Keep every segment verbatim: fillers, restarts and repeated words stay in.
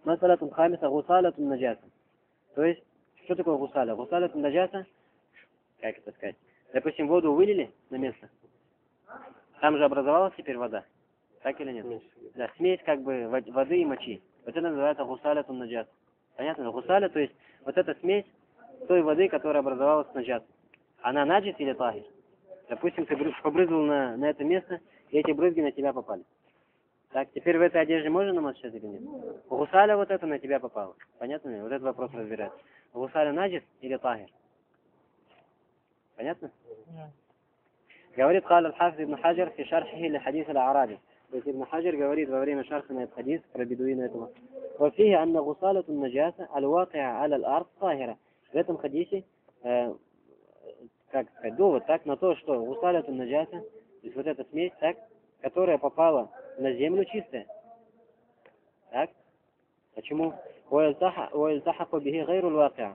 Масалатун хамиса гусалатун наджаса. То есть, что такое гусаля? Гусалатун наджаса, как это сказать? Допустим, воду вылили на место. Там же образовалась теперь вода. Так или нет? Да, смесь как бы воды и мочи. Вот это называется гусалятун наджас. Понятно? Гусаля, то есть вот эта смесь той воды, которая образовалась с наджас. Она наджис или тахир? Допустим, ты побрызгал на, на это место, и эти брызги на тебя попали. Так, теперь в этой одежде можно намаз сейчас или нет? Гусаля вот это на тебя попало. Понятно ли? Вот этот вопрос разбирается. Гусаля наджис или тахир? Понятно? Говорит قال الحافظ ابن حجر في شرحه لحديث الأعرابي. То есть Ибн Хаджар говорит во время шарха на этот хадис про бедуина этого. وفيه أن غسالة النجاسة الواقعة على الأرض طاهرة. В этом хадисе, э, как сказать, довод так на то, что гусалятун наджаса, то есть вот эта смесь, так, которая попала на землю, чистая. Так? Почему? ويلتحق به غير الواقع.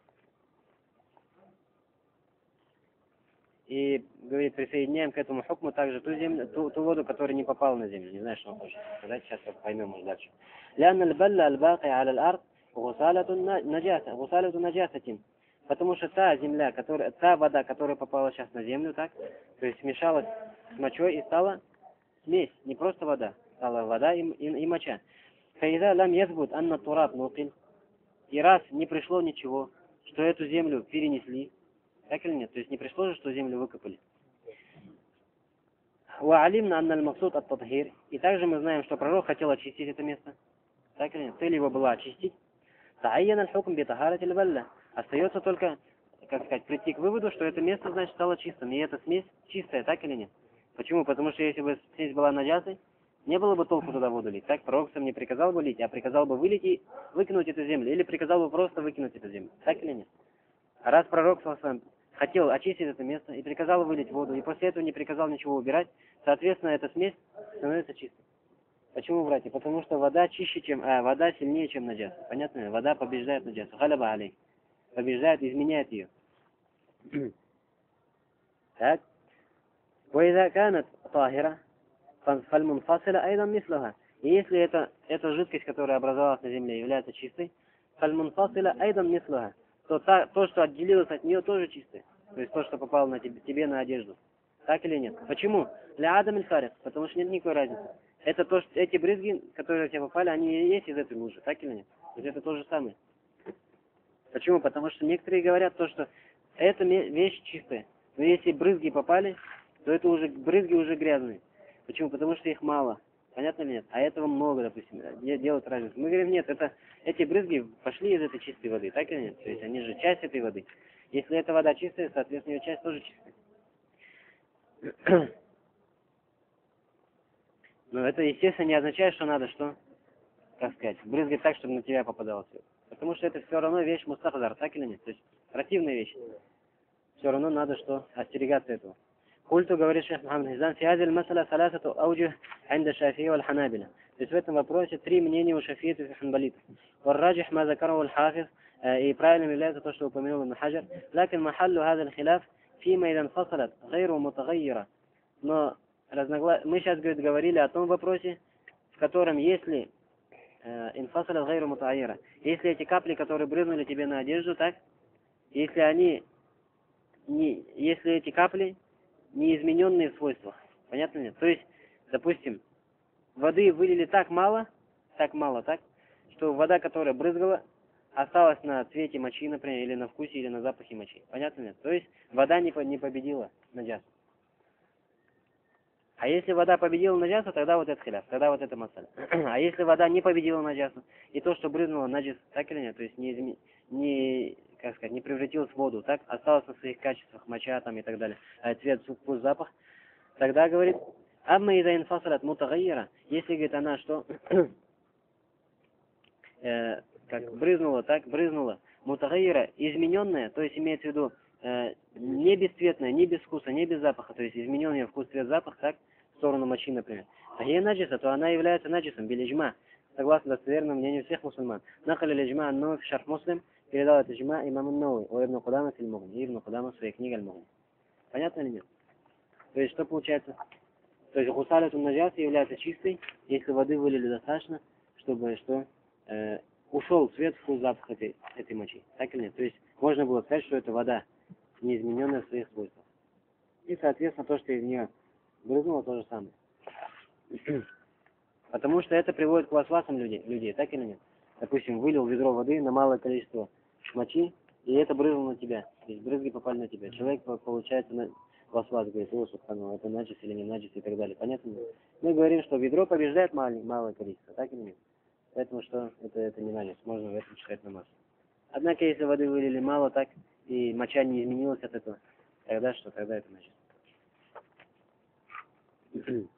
И, говорит, присоединяем к этому хукму также ту, землю, ту, ту воду, которая не попала на землю. Не знаю, что он хочет сказать, сейчас поймем уже дальше. لأن البل الباقي على الأرض غسالة نجاسة غسالة نجاسة. Потому что та земля, которая, та вода, которая попала сейчас на землю, так, то есть смешалась с мочой и стала смесь, не просто вода, стала вода и, и, и моча. فإذا لم يثبت أن التراب نقل. И раз не пришло ничего, что эту землю перенесли, так или нет? То есть не пришло же, что землю выкопали. وعلمنا أن المقصود التطهير. И также мы знаем, что пророк хотел очистить это место. Так или нет? Цель его была очистить. تعين الحكم بطهارة البلة. Остается только, как сказать, прийти к выводу, что это место, значит, стало чистым. И эта смесь чистая, так или нет? Почему? Потому что если бы смесь была наджасой, не было бы толку туда воду лить. Так пророк сам не приказал бы лить, а приказал бы вылить и выкинуть эту землю. Или приказал бы просто выкинуть эту землю. Так или нет? А раз пророк сам хотел очистить это место и приказал вылить воду, и после этого не приказал ничего убирать, соответственно, эта смесь становится чистой. Почему, братья? Потому что вода чище, чем, а, вода сильнее, чем наджас. Понятно? Вода побеждает наджасу. Халяба алей. Побеждает, изменяет ее. Так. وإذا كانت طاهرة فالمنفصلة أيضا مثلها. И если это, эта жидкость, которая образовалась на земле, является чистой, فالمنفصلة أيضا مثلها. То, та, то, что отделилось от нее, тоже чистое. То есть то, что попало на тебе, тебе на одежду. Так или нет? Почему? Для адам иль-фарик. Потому что нет никакой разницы. Это то, что эти брызги, которые на тебя попали, они и есть из этой лужи. Так или нет? То есть это то же самое. Почему? Потому что некоторые говорят то, что эта вещь чистая. Но если брызги попали, то это уже брызги уже грязные. Почему? Потому что их мало. Понятно ли нет? А этого много, допустим, делают разницу. Мы говорим, нет, это, эти брызги пошли из этой чистой воды, так или нет? То есть они же часть этой воды. Если эта вода чистая, соответственно, ее часть тоже чистая. Но это, естественно, не означает, что надо что? Как сказать, брызгать так, чтобы на тебя попадало все. Потому что это все равно вещь мустахазар, так или нет? То есть противная вещь. Все равно надо что? Остерегаться этого. قلت говорит шейх Мухаммад Хизан, في هذه المسألة ثلاثة أوجه عند الشافعية والحنابلة. То есть в этом вопросе три мнения у шафиитов и ханбалитов. والراجح ما ذكره الحافظ, и правильным является то, что упомянул Ибн Хаджар. لكن محل هذا الخلاف فيما إذا انفصلت غير متغيرة. Но разногла... мы сейчас, говорит, говорили о том вопросе, в котором если инфасалят غير متغيرة, если эти капли, которые брызнули тебе на одежду, так, если они, не, если эти капли неизмененные в свойствах. Понятно нет? То есть, допустим, воды вылили так мало, так мало, так, что вода, которая брызгала, осталась на цвете мочи, например, или на вкусе, или на запахе мочи. Понятно нет? То есть, вода не, не победила наджасу. А если вода победила наджасу, тогда вот это хиляф, тогда вот это масаля. А если вода не победила наджасу, и то, что брызнуло наджас, так или нет, то есть не, изме... не как сказать, не превратилась в воду, так, осталось на своих качествах, моча там и так далее, а цвет, вкус, запах, тогда, говорит, амма иза инфасалят мутагайира, если, говорит, она что, э, как брызнула, так, брызнула, мутагайира, измененная, то есть имеется в виду, э, не бесцветная, не без вкуса, не без запаха, то есть измененный вкус, цвет, запах, так, в сторону мочи, например, а ей наджиса, то она является наджисом, билиджма, согласно достоверному мнению всех мусульман. Нахали лиджма анну в шарф муслим, передал это джма имам ан-Навави, у Ибн Кудама фильмугни, Ибн Кудама в своей книге Аль-Мугни. Понятно или нет? То есть, что получается? То есть, гусалятун наджас является чистой, если воды вылили достаточно, чтобы что? э, ушел цвет, вкус, запах этой, этой мочи. Так или нет? То есть можно было сказать, что это вода, не измененная в своих свойствах. И, соответственно, то, что из нее брызнуло, то же самое. Потому что это приводит к васвасам людей, людей, так или нет? Допустим, вылил ведро воды на малое количество мочи, и это брызнуло на тебя. То есть брызги попали на тебя. Человек, получается, на васвас говорит: о, субханаллах, это наджис или не наджис и так далее. Понятно? Мы говорим, что ведро побеждает малое, малое количество, так или нет? Поэтому что это, это не наджис, можно в этом читать намаз. Однако, если воды вылили мало, так, и моча не изменилась от этого, тогда что? Тогда это наджис.